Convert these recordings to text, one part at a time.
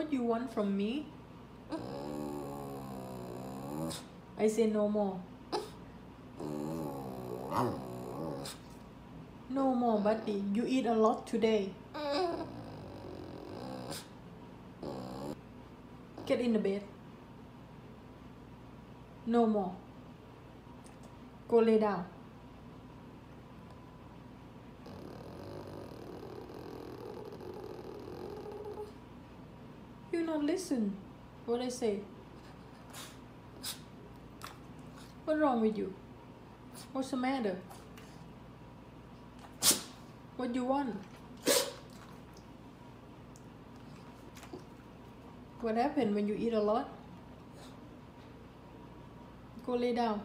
What you want from me? I say no more. No more, buddy. You eat a lot today. Get in the bed. No more. Go lay down. You not listen what I say. What's wrong with you? What's the matter? What you want? What happened when you eat a lot? Go lay down.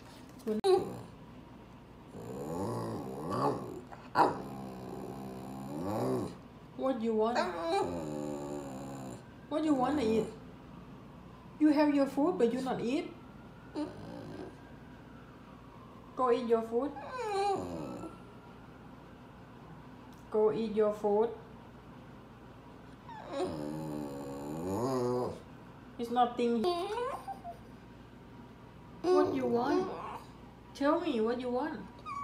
What you want? What you want to eat? You have your food but you not eat? Go eat your food. Go eat your food. It's nothing. What you want? Tell me what you want.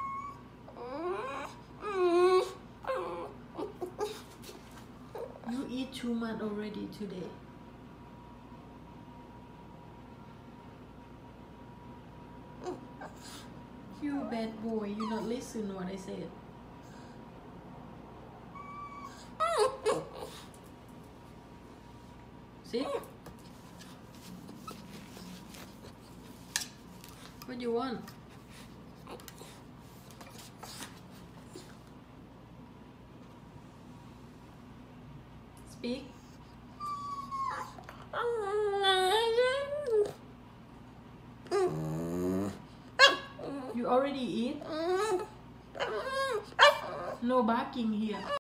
You eat too much already today. You bad boy, you not listen what I said. See? What you want? Speak. You already eat? No barking here.